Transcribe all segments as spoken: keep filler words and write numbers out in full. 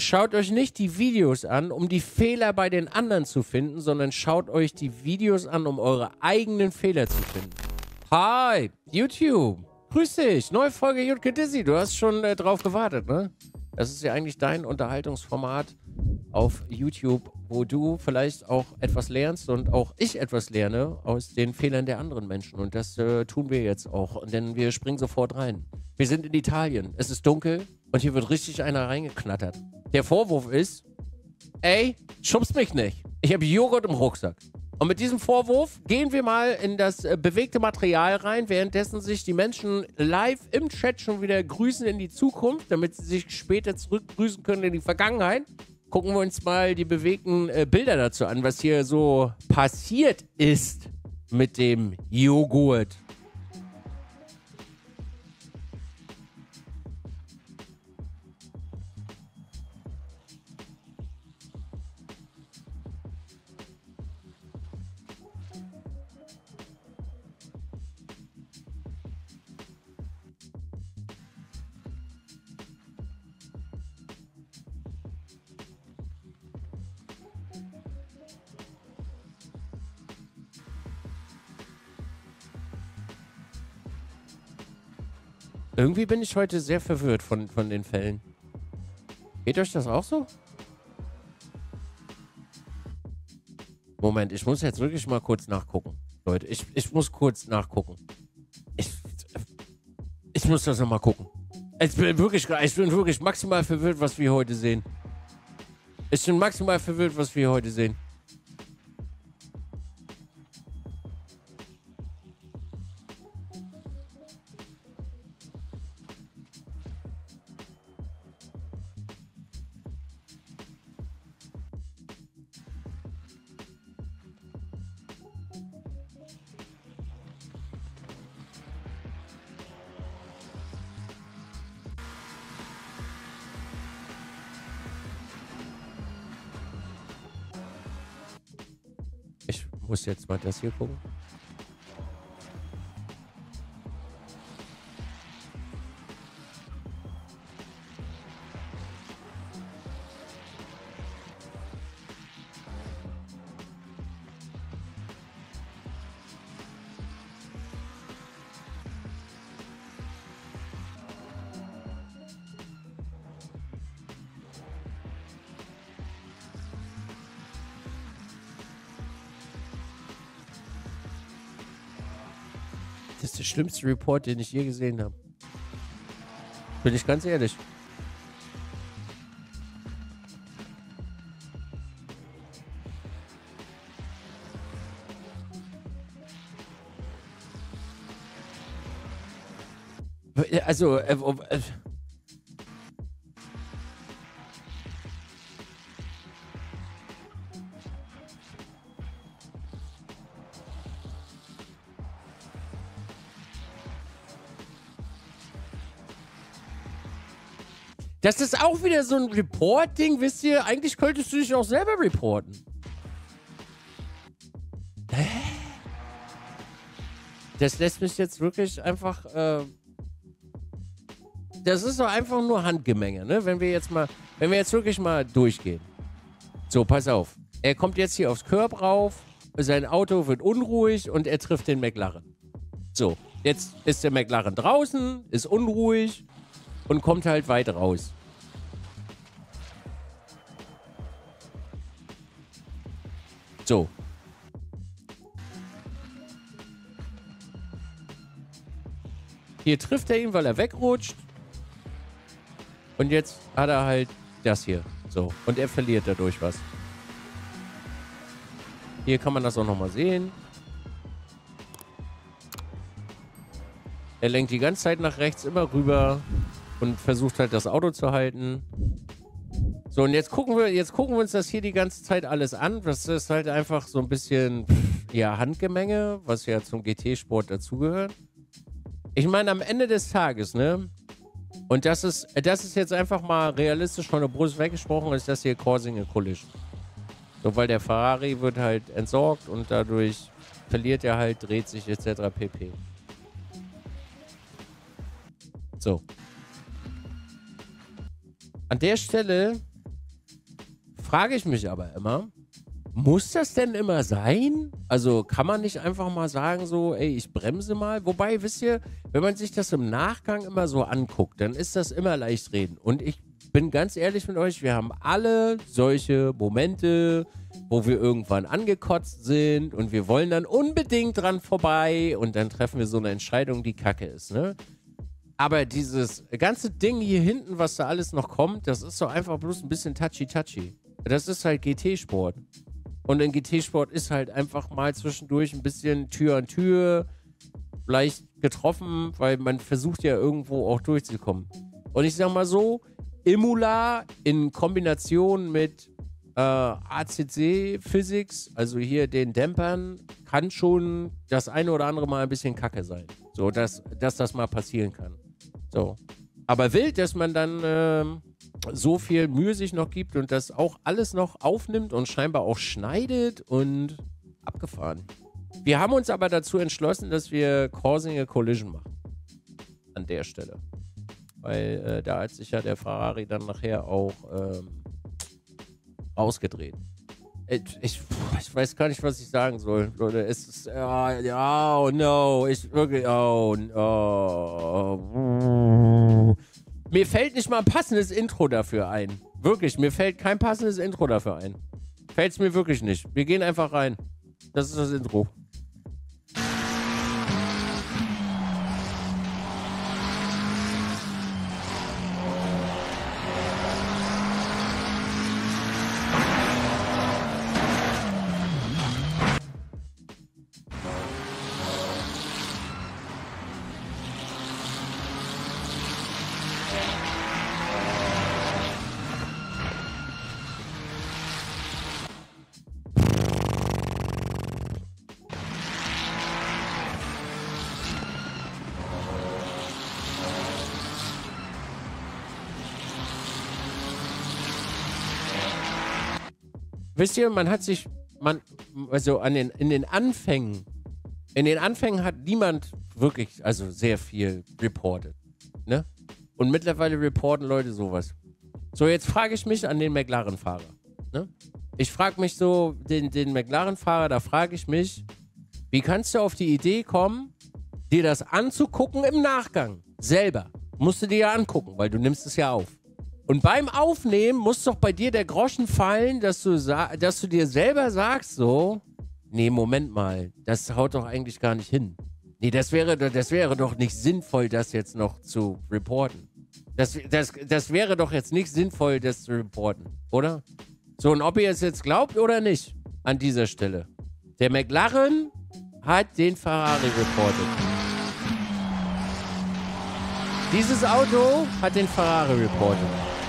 Schaut euch nicht die Videos an, um die Fehler bei den anderen zu finden, sondern schaut euch die Videos an, um eure eigenen Fehler zu finden. Hi, YouTube. Grüß dich. Neue Folge Jutke Dizzy. Du hast schon äh, drauf gewartet, ne? Das ist ja eigentlich dein Unterhaltungsformat auf YouTube, wo du vielleicht auch etwas lernst und auch ich etwas lerne aus den Fehlern der anderen Menschen. Und das äh, tun wir jetzt auch, denn wir springen sofort rein. Wir sind in Italien. Es ist dunkel und hier wird richtig einer reingeknattert. Der Vorwurf ist, ey, schubst mich nicht. Ich habe Joghurt im Rucksack. Und mit diesem Vorwurf gehen wir mal in das äh, bewegte Material rein, währenddessen sich die Menschen live im Chat schon wieder grüßen in die Zukunft, damit sie sich später zurückgrüßen können in die Vergangenheit. Gucken wir uns mal die bewegten äh, Bilder dazu an, was hier so passiert ist mit dem Joghurt. Irgendwie bin ich heute sehr verwirrt von, von den Fällen. Geht euch das auch so? Moment, ich muss jetzt wirklich mal kurz nachgucken. Leute, ich, ich muss kurz nachgucken. Ich, ich muss das nochmal gucken. Ich bin, wirklich, ich bin wirklich maximal verwirrt, was wir heute sehen. Ich bin maximal verwirrt, was wir heute sehen. Ich muss jetzt mal das hier gucken. Das ist der schlimmste Report, den ich je gesehen habe. Bin ich ganz ehrlich. Also, äh, äh, das ist auch wieder so ein Report-Ding, wisst ihr? Eigentlich könntest du dich auch selber reporten. Hä? Das lässt mich jetzt wirklich einfach, äh das ist doch einfach nur Handgemenge, ne? Wenn wir jetzt mal, wenn wir jetzt wirklich mal durchgehen. So, pass auf. Er kommt jetzt hier aufs Curb rauf, sein Auto wird unruhig und er trifft den McLaren. So, jetzt ist der McLaren draußen, ist unruhig und kommt halt weit raus. So. Hier trifft er ihn, weil er wegrutscht. Und jetzt hat er halt das hier. So. Und er verliert dadurch was. Hier kann man das auch nochmal sehen. Er lenkt die ganze Zeit nach rechts immer rüber und versucht halt das Auto zu halten. So, und jetzt gucken wir, jetzt gucken wir uns das hier die ganze Zeit alles an. Das ist halt einfach so ein bisschen, ja, Handgemenge, was ja zum G T-Sport dazugehört. Ich meine, am Ende des Tages, ne? Und das ist, das ist jetzt einfach mal realistisch von der Brust weggesprochen, ist das hier Causing a Collision. So, weil der Ferrari wird halt entsorgt und dadurch verliert er halt, dreht sich et cetera pp. So. An der Stelle frage ich mich aber immer, muss das denn immer sein? Also kann man nicht einfach mal sagen so, ey, ich bremse mal? Wobei, wisst ihr, wenn man sich das im Nachgang immer so anguckt, dann ist das immer leicht reden. Und ich bin ganz ehrlich mit euch, wir haben alle solche Momente, wo wir irgendwann angekotzt sind und wir wollen dann unbedingt dran vorbei und dann treffen wir so eine Entscheidung, die kacke ist, ne? Aber dieses ganze Ding hier hinten, was da alles noch kommt, das ist doch einfach bloß ein bisschen touchy-touchy. Das ist halt G T-Sport. Und in G T-Sport ist halt einfach mal zwischendurch ein bisschen Tür an Tür leicht getroffen, weil man versucht ja irgendwo auch durchzukommen. Und ich sag mal so, Imola in Kombination mit äh, A C C Physics, also hier den Dämpern, kann schon das eine oder andere mal ein bisschen kacke sein. So, dass, dass das mal passieren kann. So. Aber wild, dass man dann ähm, so viel Mühe sich noch gibt und das auch alles noch aufnimmt und scheinbar auch schneidet und abgefahren. Wir haben uns aber dazu entschlossen, dass wir Causing a Collision machen. An der Stelle. Weil äh, da hat sich ja der Ferrari dann nachher auch ähm, rausgedreht. Ich, ich, ich weiß gar nicht, was ich sagen soll. Leute, es ist, ja, ja, oh no, ich wirklich, oh no. Mir fällt nicht mal ein passendes Intro dafür ein. Wirklich, mir fällt kein passendes Intro dafür ein. Fällt's mir wirklich nicht. Wir gehen einfach rein. Das ist das Intro. Wisst ihr, man hat sich, man, also an den, in den Anfängen, in den Anfängen hat niemand wirklich, also sehr viel reportet, ne? Und mittlerweile reporten Leute sowas. So, jetzt frage ich mich an den McLaren-Fahrer, ne? Ich frage mich so, den, den McLaren-Fahrer, da frage ich mich, wie kannst du auf die Idee kommen, dir das anzugucken im Nachgang, selber? Musst du dir ja angucken, weil du nimmst es ja auf. Und beim Aufnehmen muss doch bei dir der Groschen fallen, dass du, dass du dir selber sagst so, nee, Moment mal, das haut doch eigentlich gar nicht hin. Nee, das wäre, das wäre doch nicht sinnvoll, das jetzt noch zu reporten. Das, das, das wäre doch jetzt nicht sinnvoll, das zu reporten, oder? So, und ob ihr es jetzt glaubt oder nicht, an dieser Stelle. Der McLaren hat den Ferrari reportet. Dieses Auto hat den Ferrari reportet.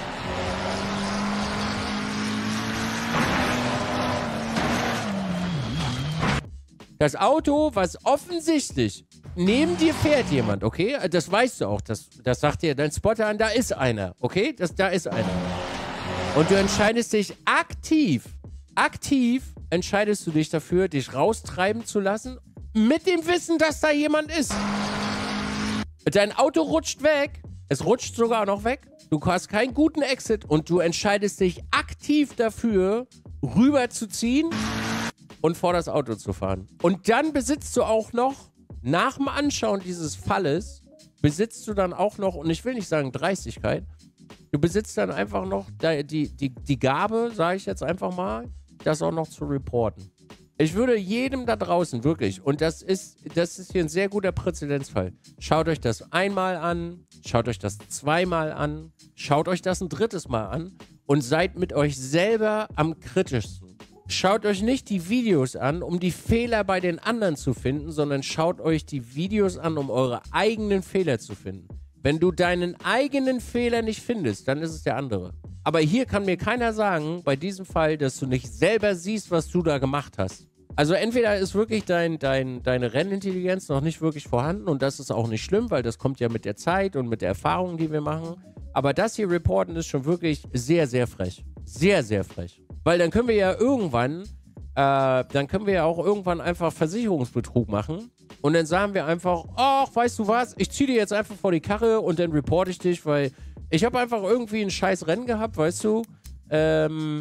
Das Auto, was offensichtlich neben dir fährt jemand, okay? Das weißt du auch. Das, das sagt dir dein Spotter an, da ist einer, okay? Das, da ist einer. Und du entscheidest dich aktiv, aktiv entscheidest du dich dafür, dich raustreiben zu lassen, mit dem Wissen, dass da jemand ist. Dein Auto rutscht weg. Es rutscht sogar noch weg. Du hast keinen guten Exit und du entscheidest dich aktiv dafür, rüberzuziehen und vor das Auto zu fahren. Und dann besitzt du auch noch, nach dem Anschauen dieses Falles, besitzt du dann auch noch, und ich will nicht sagen Dreistigkeit, du besitzt dann einfach noch die, die, die, die Gabe, sage ich jetzt einfach mal, das auch noch zu reporten. Ich würde jedem da draußen, wirklich, und das ist, das ist hier ein sehr guter Präzedenzfall, schaut euch das einmal an, schaut euch das zweimal an, schaut euch das ein drittes Mal an und seid mit euch selber am kritischsten. Schaut euch nicht die Videos an, um die Fehler bei den anderen zu finden, sondern schaut euch die Videos an, um eure eigenen Fehler zu finden. Wenn du deinen eigenen Fehler nicht findest, dann ist es der andere. Aber hier kann mir keiner sagen, bei diesem Fall, dass du nicht selber siehst, was du da gemacht hast. Also entweder ist wirklich dein, dein, deine Rennintelligenz noch nicht wirklich vorhanden und das ist auch nicht schlimm, weil das kommt ja mit der Zeit und mit der Erfahrung, die wir machen. Aber das hier reporten ist schon wirklich sehr, sehr frech. Sehr, sehr frech. Weil dann können wir ja irgendwann, äh, dann können wir ja auch irgendwann einfach Versicherungsbetrug machen. Und dann sagen wir einfach, ach, weißt du was, ich ziehe dir jetzt einfach vor die Karre und dann reporte ich dich, weil ich habe einfach irgendwie ein scheiß Rennen gehabt, weißt du. Ähm,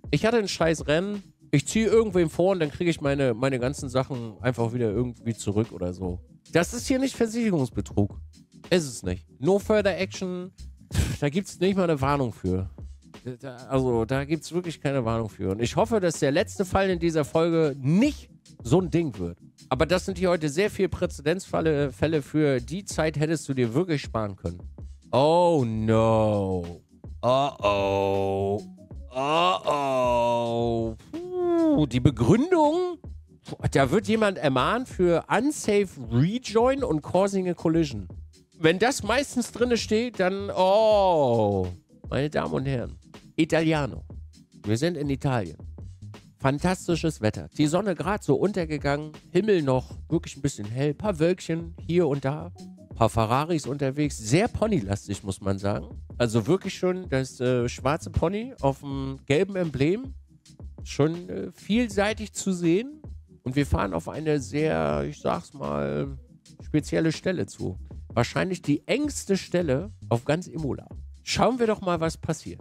Ich hatte ein scheiß Rennen. Ich ziehe irgendwem vor und dann kriege ich meine, meine ganzen Sachen einfach wieder irgendwie zurück oder so. Das ist hier nicht Versicherungsbetrug. Ist es nicht. No further action. Pff, da gibt es nicht mal eine Warnung für. Da, also, da gibt es wirklich keine Warnung für. Und ich hoffe, dass der letzte Fall in dieser Folge nicht so ein Ding wird. Aber das sind hier heute sehr viele Präzedenzfälle Fälle für die Zeit hättest du dir wirklich sparen können. Oh no. Oh oh. Oh oh. Puh, die Begründung? Da wird jemand ermahnt für unsafe rejoin und causing a collision. Wenn das meistens drin steht, dann oh. Meine Damen und Herren. Italiano. Wir sind in Italien. Fantastisches Wetter. Die Sonne gerade so untergegangen. Himmel noch wirklich ein bisschen hell. Paar Wölkchen hier und da. Paar Ferraris unterwegs. Sehr ponylastig, muss man sagen. Also wirklich schon das äh, schwarze Pony auf dem gelben Emblem. Schon äh, vielseitig zu sehen. Und wir fahren auf eine sehr, ich sag's mal, spezielle Stelle zu. Wahrscheinlich die engste Stelle auf ganz Imola. Schauen wir doch mal, was passiert.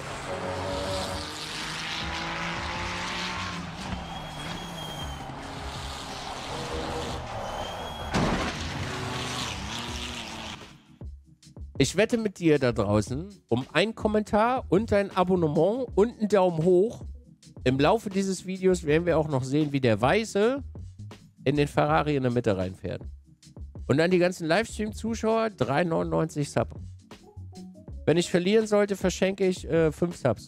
Ich wette mit dir da draußen um einen Kommentar und ein Abonnement und einen Daumen hoch. Im Laufe dieses Videos werden wir auch noch sehen, wie der Weiße in den Ferrari in der Mitte reinfährt. Und dann die ganzen Livestream-Zuschauer, drei neunundneunzig Sub. Wenn ich verlieren sollte, verschenke ich äh, fünf Subs.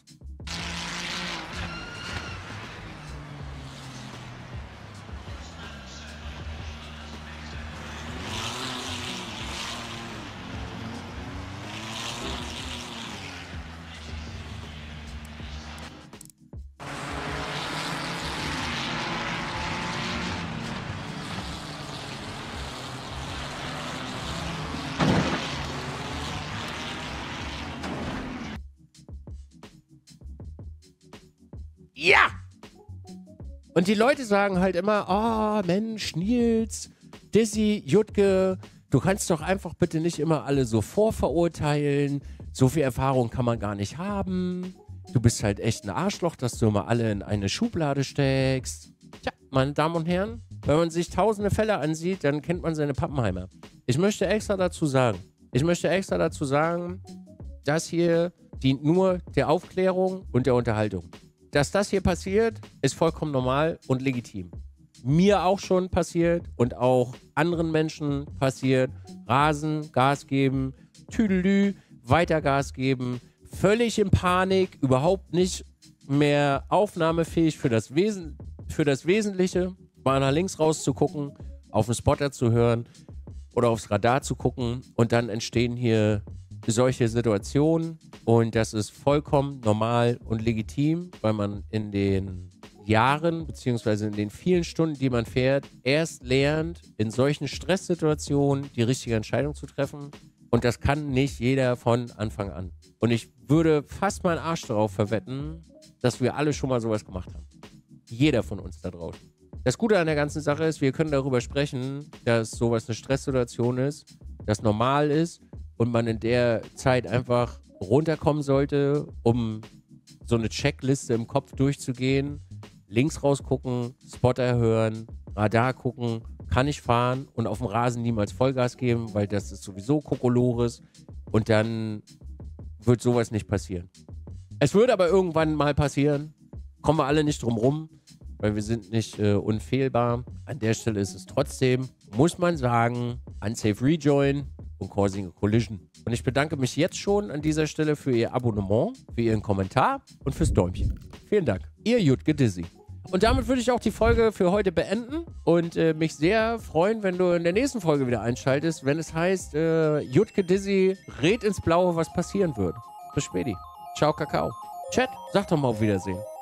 Ja! Und die Leute sagen halt immer, oh Mensch, Nils, Dizzy, Jutke, du kannst doch einfach bitte nicht immer alle so vorverurteilen. So viel Erfahrung kann man gar nicht haben. Du bist halt echt ein Arschloch, dass du immer alle in eine Schublade steckst. Tja, meine Damen und Herren, wenn man sich tausende Fälle ansieht, dann kennt man seine Pappenheimer. Ich möchte extra dazu sagen, ich möchte extra dazu sagen, das hier dient nur der Aufklärung und der Unterhaltung. Dass das hier passiert, ist vollkommen normal und legitim. Mir auch schon passiert und auch anderen Menschen passiert. Rasen, Gas geben, Tüdelü, weiter Gas geben. Völlig in Panik, überhaupt nicht mehr aufnahmefähig für das, Wesen, für das Wesentliche. Mal nach links raus zu gucken, auf den Spotter zu hören oder aufs Radar zu gucken. Und dann entstehen hier solche Situationen und das ist vollkommen normal und legitim, weil man in den Jahren beziehungsweise in den vielen Stunden, die man fährt, erst lernt, in solchen Stresssituationen die richtige Entscheidung zu treffen und das kann nicht jeder von Anfang an. Und ich würde fast meinen Arsch darauf verwetten, dass wir alle schon mal sowas gemacht haben. Jeder von uns da draußen. Das Gute an der ganzen Sache ist, wir können darüber sprechen, dass sowas eine Stresssituation ist, das normal ist und man in der Zeit einfach runterkommen sollte, um so eine Checkliste im Kopf durchzugehen, links rausgucken, Spotter hören, Radar gucken, kann ich fahren und auf dem Rasen niemals Vollgas geben, weil das ist sowieso Kokolores und dann wird sowas nicht passieren. Es wird aber irgendwann mal passieren, kommen wir alle nicht drum rum, weil wir sind nicht äh, unfehlbar. An der Stelle ist es trotzdem, muss man sagen, unsafe rejoin und causing a collision. Und ich bedanke mich jetzt schon an dieser Stelle für Ihr Abonnement, für Ihren Kommentar und fürs Däumchen. Vielen Dank. Ihr Jutke Dizzy. Und damit würde ich auch die Folge für heute beenden und äh, mich sehr freuen, wenn du in der nächsten Folge wieder einschaltest, wenn es heißt, äh, Jutke Dizzy rät ins Blaue, was passieren wird. Bis späti. Ciao, Kakao. Chat, sag doch mal auf Wiedersehen.